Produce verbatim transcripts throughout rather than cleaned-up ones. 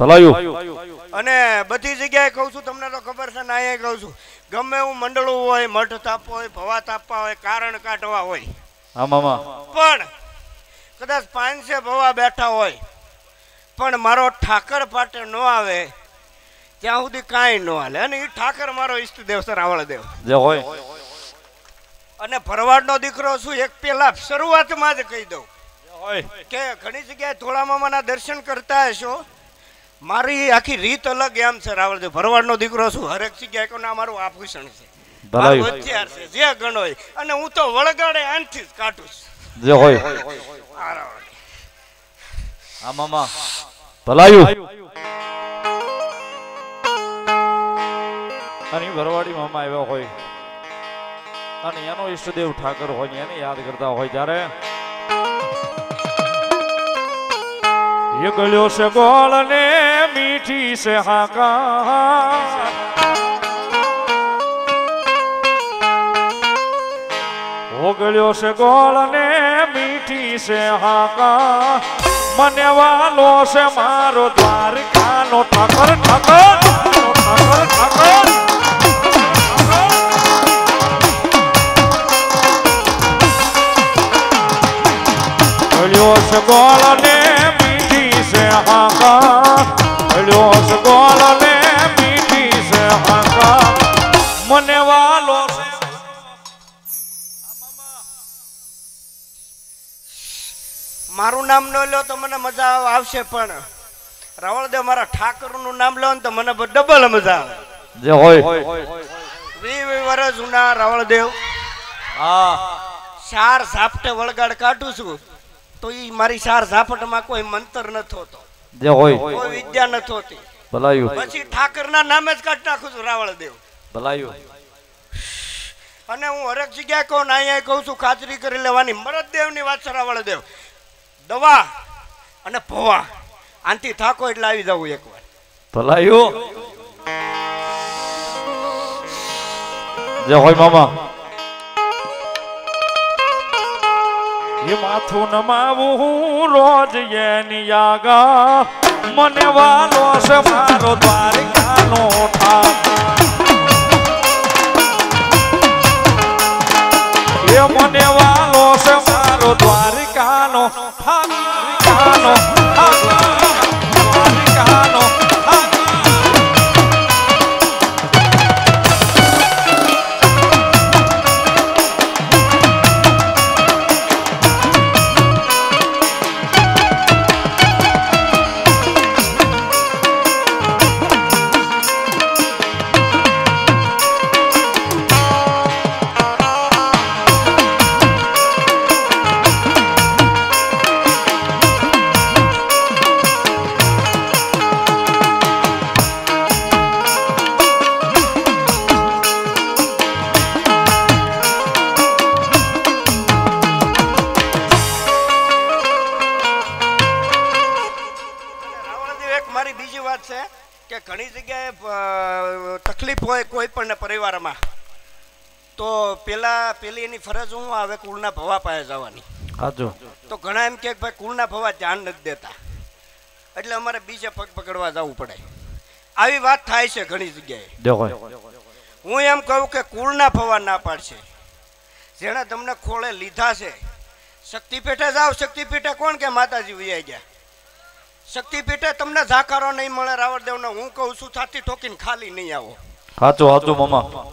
ભલાયું અને બધી જગ્યાએ કહું છું, તમને તો ખબર છે ને, અહીંયા કહું છું, ગમે એવું મંડળું હોય, મઠ તાપવા હોય, ભવા તાપવા હોય, કારણ કાઢવા હોય, હા મામા, પણ કદાચ પાંચસે ભવા બેઠા હોય પણ મારો ઠાકર પાટે ન આવે ત્યાં સુધી કાંઈ ન હાલે. અને એ ઠાકર મારો ઈષ્ટદેવ છે રાવળદેવ જે હોય. અને ભરવાડનો દીકરો છું. એક પેલા શરૂઆતમાં જ કહી દઉં હોય કે ઘણી જગ્યાએ ધોળા મામાના દર્શન કરતા હશો, મારી આખી રીત અલગ એમ છે રાવળદેવ. ભરવાડનો દીકરો છું, હરેક જગ્યાએ કહું ના મારું આભૂષણ છે, મારું હથિયાર છે, જે ગણ હોય. અને હું તો વળગાડે આનથી જ કાઢું છું જે હોય. આ રાવળ. હા મામા, ભલાયું. અને ભરવાડી મામા આવ્યા હોય અને એનો ઈષ્ટદેવ ઠાકર હોય એને યાદ કરતા હોય જ્યારે એ ગળ્યો છે ગોળ ને મીઠી છે હાકા, ઓગળ્યો છે ગોળ ને મીઠી છે હાકા, મને વાલો છે મારો દ્વારકાનો ઠાકર ઠાકર ઠાકર ઠાકર. ગળ્યો છે ગોળ ને મીઠી છે હાકા, ગળ્યો છે ગોળ ને મીઠી છે હાકા, મને વાલો છે. મારું નામ ન લો તો મને મજા આવશે, પણ રાવળદેવ મારા ઠાકરનું નામ લો ને તો મને ડબલ મજા આવે. જે હોય. વીસ વીસ વર્ષ જૂના રાવળદેવ. હા, ચાર ઝાપટે વળગાડ કાઢું છું તો ઈ મારી ચાર ઝાપટમાં કોઈ મંતર નથી હોતો, જે હોય. કોઈ વિદ્યા નથી હોતી. ભલાયું. પછી ઠાકરના નામે જ કાઢી નાખું છું રાવળદેવ. ભલાયું. અને હું હરેક જગ્યાએ કહું ને અહીંયા કહું છું, ખાતરી કરી લેવાની, મરદદેવની વાત છે રાવળદેવ. દવા અને ભવા આનથી થાકો એટલે આવી જવું એકવાર. ભલાયું. જે હોય મામા. એ માથું નમાવું રોજ એની આગા, મને વાલો છે મારો દ્વારકાનો ઠાકર, એ મને વાલો છે મારો દ્વારકાનો ઠાકર, દ્વારકાનો ઘણી જગ્યાએ તકલીફ હોય કોઈ પણ પરિવારમાં, તો પેલા પેલી એની ફરજ શું આવે, કુળના ભવા પાસે જવાની. તો ઘણા એમ કે ભાઈ કુળના ભવા ધ્યાન નથી દેતા એટલે અમારે બીજે પગ પકડવા જવું પડે. આવી વાત થાય છે ઘણી જગ્યાએ. હું એમ કહું કે કુળના ભવા ના પાડશે, જેણે તમને ખોળે લીધા છે. શક્તિપીઠે જાઓ, શક્તિપીઠે કોણ કે માતાજી વૈયા ગયા, શક્તિપીઠે તમને ઝાકારો નહીં મળે રાવળદેવનો. હું કહું છું છાતી ઠોકીને ખાલી નહીં આવો. સાચું સાચું મામા.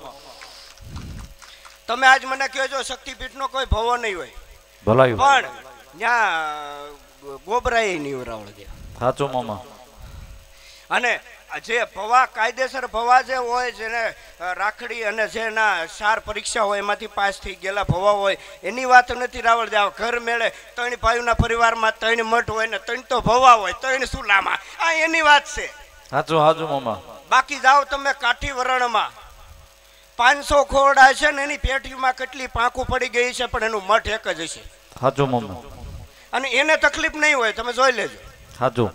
તમે આજ મને કહેજો શક્તિપીઠનો કોઈ ભવો નહીં હોય, ભલાયું, પણ ત્યાં ગોબરાય નહીં હોય રાવળદેવ. સાચું મામા. અને જે ભવા કાયદેસર ભવા જે હોય, જેને રાખડી અને જેના સાર પરીક્ષા હોય એમાંથી પાસ થઈ ગયેલા ભવા હોય, એની વાત નથી રાવળદેવ. ઘર મેળે ત્રણ ભાઈઓના પરિવારમાં ત્રણ મઠ હોય ને ત્રણ તો ભવા હોય, ત્રણ સુલામાં, આ એની વાત છે. સાચું સાચું મામા. બાકી જાઓ તમે કાઠી વરણમાં, પાંચસો ખોરડા છે ને એની પેટીમાં કેટલી પાંખું પડી ગઈ છે, પણ એનું મઠ એક જ હશે. સાચું મામા. અને એને તકલીફ નહીં હોય, તમે જોઈ લેજો. સાચું.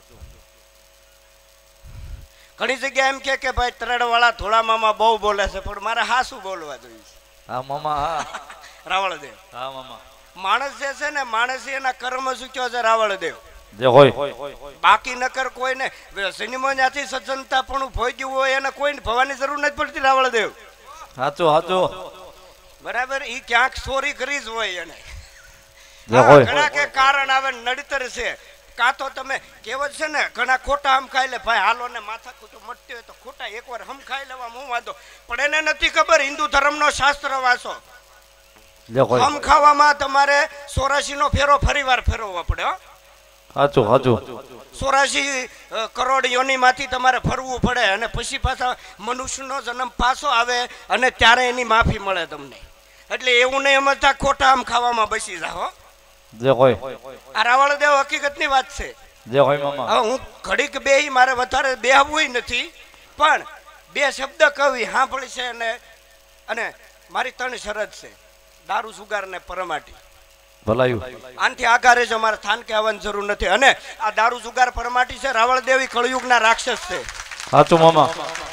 ઘણી જગ્યા એમ કે ભાઈ ત્રણ વાળા ધોળા મામા બહુ બોલે છે, પણ મારે હા શું બોલવા જોઈએ. હા મામા. હા રાવળદેવ. હા મામા. માણસ જે છે ને, માણસ એના કર્મ શું કયો છે રાવળદેવ. જે હોય બાકી નકર કોઈને સિનેમા ત્યાંથી સજ્જનતા પણ ભોગ્યું હોય એને કોઈને ભવાની જરૂર નથી પડતી રાવળદેવ. સાચું સાચું બરાબર. ઈ ક્યાંક ચોરી કરી જ હોય એને. જે હોય ઘણા કે કારણ આવે નડતર છે કાં તો તમે કહેવત છે ને ઘણા ખોટા હમ ખાઈ લે ભાઈ હાલો ને માથા કૂટું મટતી હોય તો ખોટા એકવાર હમ ખાઈ લેવા હું વાંધો પણ એને નથી ખબર હિન્દુ ધર્મનો શાસ્ત્ર વાંચો. હમ ખાવામાં તમારે ચોરાશી નો ફેરો ફરીવાર ફેરવવો પડે. સાચું સાચું ચોરાશી કરોડ યોનિમાંથી તમારે ફરવું પડે અને પછી પાછા મનુષ્યનો જન્મ પાછો આવે અને ત્યારે એની માફી મળે તમને. એટલે એવું નહીં સમજતા ખોટા આમ ખાવામાં બસી જાઓ. જે હોય આ રાવળદેવ હકીકતની વાત છે. જે હોય મામા. હવે હું ઘડીક બેહી મારે વધારે બેહવું નથી પણ બે શબ્દ કવિ સાંભળી છે અને અને મારી ત્રણ શરત છે દારૂ સુગાર ને પરમાટી. ભલાયું આનથી આગારે જ અમારે સ્થાન કહેવાની જરૂર નથી. અને આ દારૂ સુગાર પરમાટી છે રાવળદેવી કળયુગના રાક્ષસ છે. સાચું મામા.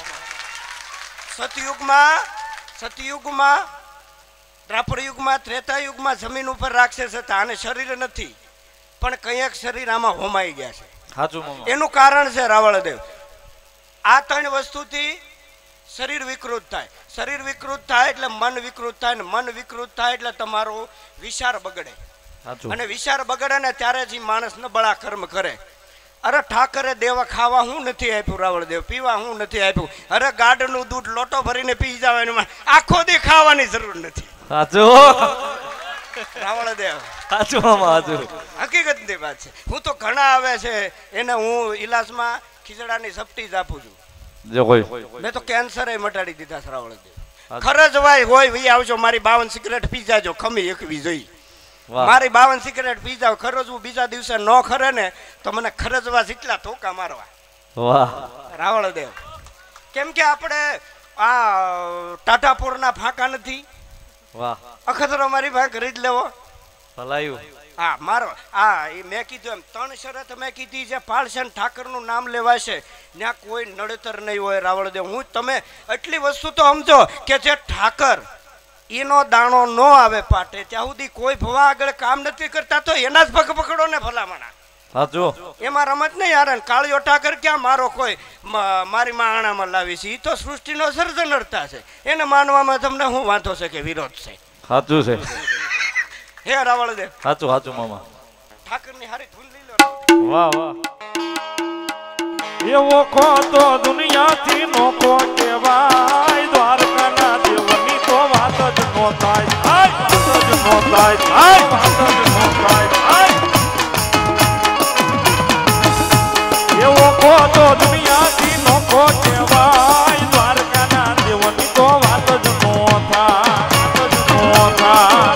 સતયુગમાં સતયુગમાં દ્રાપર યુગમાં ત્રેતા યુગમાં જમીન ઉપર રાક્ષસ હતા અને શરીર નથી પણ કંઈક શરીર આમાં હોમાઈ ગયા છે. સાચું મામા. એનું કારણ છે રાવળદેવ. આ ત્રણ વસ્તુથી શરીર વિકૃત થાય. શરીર વિકૃત થાય એટલે મન વિકૃત થાય ને મન વિકૃત થાય એટલે તમારો વિચાર બગડે અને વિચાર બગડે ને ત્યારે જ માણસ નબળા કર્મ કરે. અરે ઠાકરે દેવા ખાવા હું નથી આપ્યું રાવળદેવ પીવા હું નથી આપ્યું. અરે ગાડનું દૂધ લોટો ભરીને પી જવાનું આખો દી ખાવાની જરૂર નથી. સાચું રાવળદેવ સાચું મામા સાચું હકીકતની વાત છે. હું તો ઘણા આવે છે એને હું ઈલાજમાં ખીચડાની સપટી જ આપું છું. જે હોય મેં તો કેન્સર એ મટાડી દીધા રાવળદેવ. ખરજવાય હોય ભાઈ આવજો મારી બાવન સિગરેટ પી જાજો ખમી એકવી જોઈ. મારી બાવન સિગરેટ પી જાવ ખરજવું બીજા દિવસે ન ખરે ને તો મને ખરજવા જેટલા ધોકા મારવા. વાહ રાવળદેવ. કેમ કે આપણે આ ટાટાપુરના ફાંકા નથી. વાહ અખતરો મારી ભાઈ કરી જ લેવો. ભલાયું હા મારો હા એ મેં કીધું એમ ત્રણ શરત મેં કીધી છે પાળશન ઠાકરનું નામ લેવાશે ત્યાં કોઈ નડતર નહીં હોય રાવળદેવ. હું તમે એટલી વસ્તુ તો સમજો કે જે ઠાકર એનો દાણો ન આવે પાટે ત્યાં સુધી કોઈ ભવા આગળ કામ નથી કરતા તો એના જ પગ પકડો ને ભલામણા. સાચું એમાં રમત નહીં યાર. કાળિયો ઠાકર ક્યાં મારો કોઈ મારી માણામાં લાવી છે. એ તો સૃષ્ટિનો સર્જનર્તા છે એને માનવામાં તમને શું વાંધો છે કે વિરોધ છે. સાચું છે હે રાવળદેવ. સાચું સાચું મામા. ઠાકરની હારી ધૂન લઈ લો. વાહ વાહ. એવો કો તો દુનિયાથી નોકો કહેવાય દ્વારકાના દેવની તો વાત જ નો થાય. વાત જ નો થાય. વાત જ નો થાય. એવો કો તો દુનિયાથી નોકો કહેવાય દ્વારકાના દેવની તો વાત જ નો થાય. વાત જ નો થાય.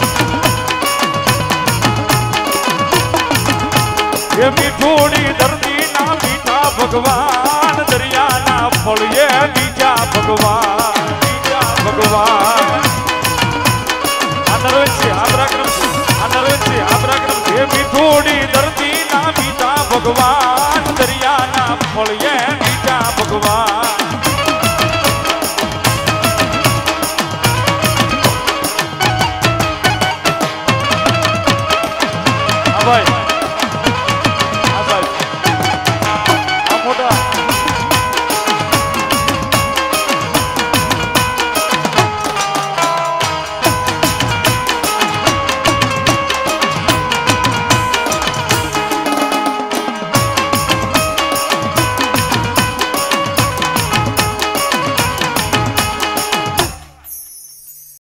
એ મીઠોડી દર્દી ના મીઠા ભગવાન દરિયાના ફળિયે બીજા ભગવાન.